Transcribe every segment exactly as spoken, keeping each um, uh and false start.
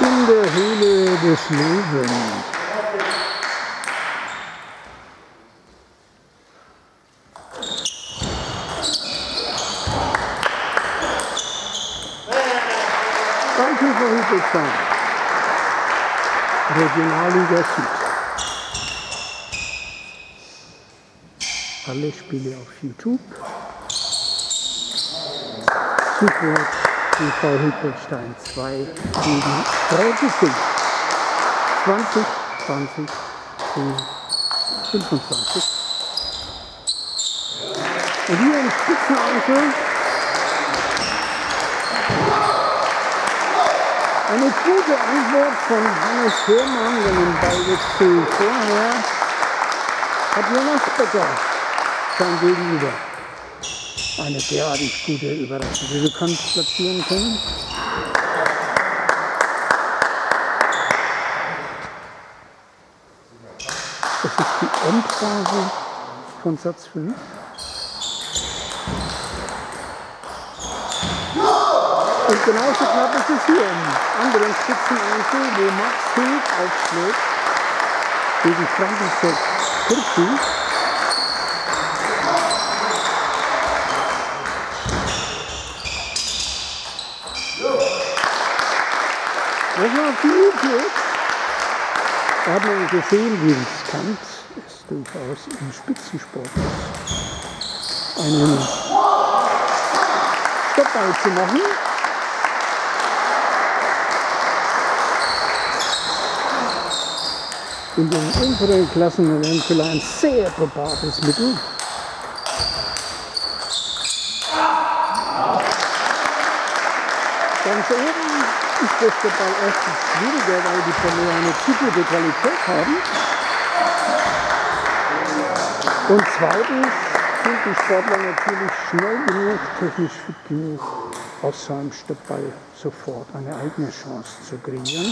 in der Höhle des Löwen. Danke für Hildesheim. Regionalliga Süd. Alle Spiele auf YouTube. Südwärts T V Hildesheim zwei gegen Rätising. zwanzig, zwanzig, zehn, fünfundzwanzig. Und hier im Spitzenanschluss eine gute Antwort von Hannes Hörmann, denn im Ballwechsel vorher hat Jonas Becker sein Gegenüber eine derartig gute Überraschung, die du kannst platzieren können. Das ist die Endphase von Satz fünf. Und genauso knapp ist es hier im anderen Spitzeneinzel, wo Max Hild aufschlägt gegen Frankenstedt Kirchi. Das war viel Glück. Da hat man gesehen, wie riskant es durchaus im Spitzensport ist, einen Stoppball zu machen. In den unteren Klassen eventuell ein sehr probates Mittel. Ganz oben ist das der Ball erstens schwieriger, weil die Bälle eine zu gute Qualität haben. Und zweitens sind die Sportler natürlich schnell genug, technisch fit genug, aus seinem Stoppball sofort eine eigene Chance zu kreieren.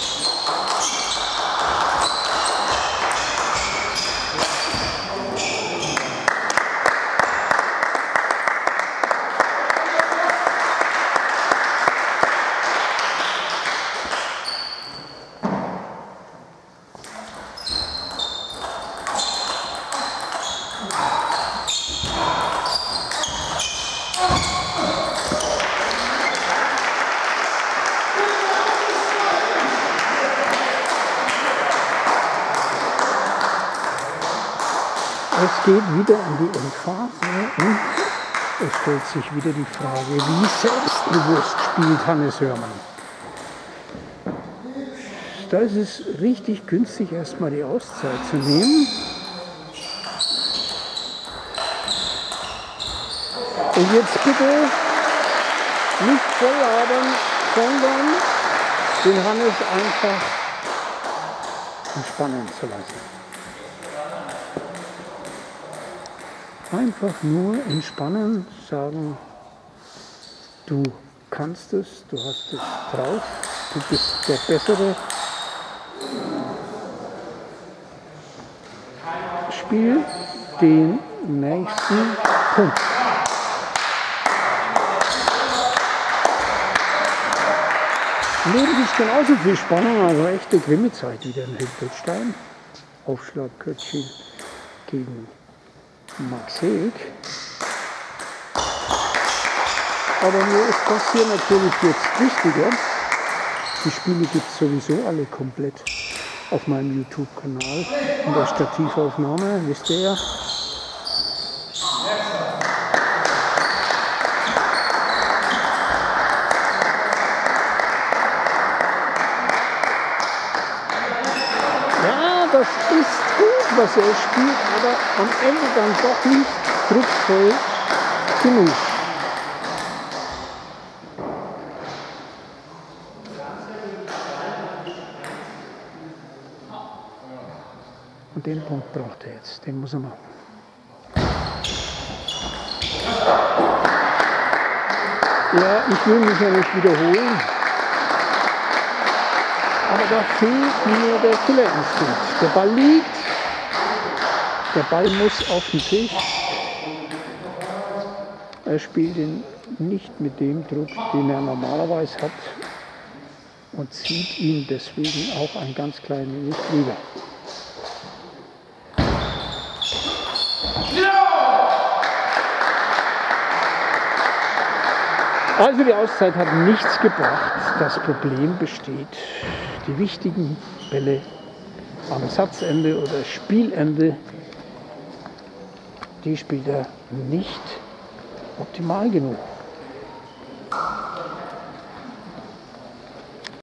Es geht wieder in die Endphase und es stellt sich wieder die Frage, wie selbstbewusst spielt Hannes Hörmann. Da ist es richtig günstig, erstmal die Auszeit zu nehmen. Und jetzt bitte nicht voll labern, sondern den Hannes einfach entspannen zu lassen. Einfach nur entspannen, sagen, du kannst es, du hast es drauf, du bist der Bessere. Spiel den nächsten Punkt. Neben sich genauso viel Spannung, also echte Grimme-Zeit wieder in Hildesheim. Aufschlag Kirchi gegen Max Hild. Aber mir ist das hier natürlich jetzt wichtiger. Die Spiele gibt es sowieso alle komplett auf meinem YouTube-Kanal. In der Stativaufnahme, wisst ihr ja. Ja, das ist gut, was er spielt, aber am Ende dann doch nicht druckvoll genug. Und den Punkt braucht er jetzt, den muss er machen. Ja, ich will mich ja nicht wiederholen, aber da fehlt mir der Killerinstinkt. Der Ball liegt, der Ball muss auf den Tisch. Er spielt ihn nicht mit dem Druck, den er normalerweise hat. und zieht ihn deswegen auch ein ganz klein wenig lieber. Also die Auszeit hat nichts gebracht. Das Problem besteht, die wichtigen Bälle am Satzende oder Spielende, die spielt er nicht optimal genug.